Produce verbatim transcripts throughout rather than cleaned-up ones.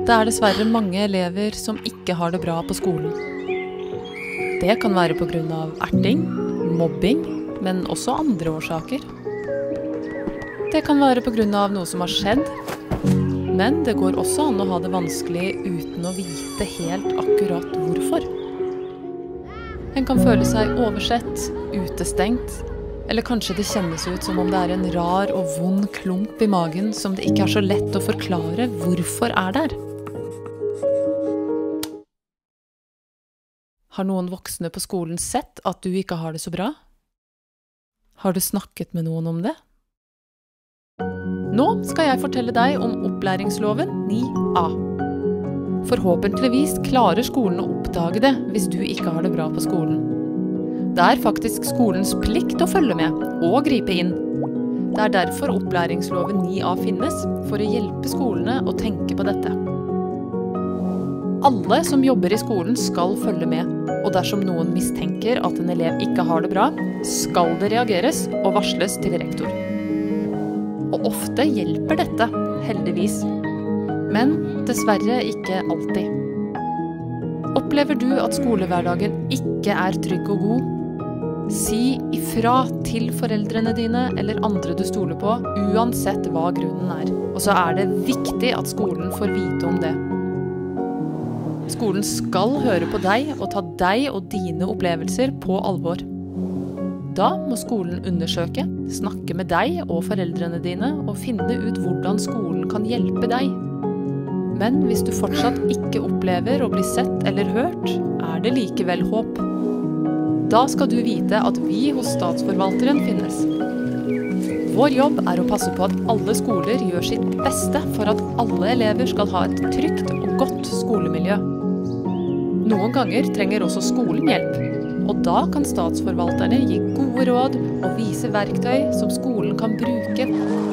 Det er dessverre mange elever som ikke har det bra på skolen. Det kan være på grunn av erting, mobbing, men også andre årsaker. Det kan være på grunn av noe som har skjedd, men det går også an å ha det vanskelig uten å vite helt akkurat hvorfor. En kan føle seg oversett, utestengt, eller kanskje det kjennes ut som om det er en rar og vond klump i magen som det ikke er så lett å forklare hvorfor er der. Har noen voksne på skolen sett at du ikke har det så bra? Har du snakket med noen om det? Nå skal jeg fortelle deg om opplæringsloven ni A. Forhåpentligvis klarer skolen å oppdage det hvis du ikke har det bra på skolen. Det er faktisk skolens plikt å følge med og gripe inn. Det er derfor opplæringsloven ni A finnes, for å hjelpe skolene å tenke på dette. Alle som jobber i skolen skal følge med, og dersom noen mistenker at en elev ikke har det bra, skal det reageres og varsles til rektor. Og ofte hjelper dette, heldigvis. Men dessverre ikke alltid. Opplever du at skolehverdagen ikke er trygg og god? Si ifra til foreldrene dine eller andre du stoler på, uansett hva grunnen er. Og så er det viktig at skolen får vite om det. Skolen skal høre på deg og ta deg og dine opplevelser på alvor. Da må skolen undersøke, snakke med deg og foreldrene dine og finne ut hvordan skolen kan hjelpe deg. Men hvis du fortsatt ikke opplever å bli sett eller hørt, er det likevel håp. Da skal du vite at vi hos Statsforvalteren finnes. Vår jobb er å passe på at alle skoler gjør sitt beste for at alle elever skal ha et trygt og godt skolemiljø. Noen ganger trenger også skolen hjelp, og da kan statsforvalterne gi gode råd og vise verktøy som skolen kan bruke.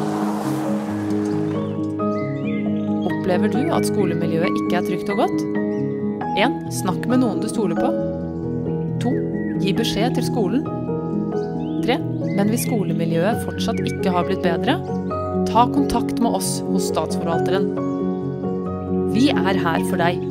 Opplever du at skolemiljøet ikke er trygt og godt? en. Snakk med noen du stoler på. to. Gi beskjed til skolen. tre. Men hvis skolemiljøet fortsatt ikke har blitt bedre, ta kontakt med oss hos Statsforvalteren. Vi er her for deg.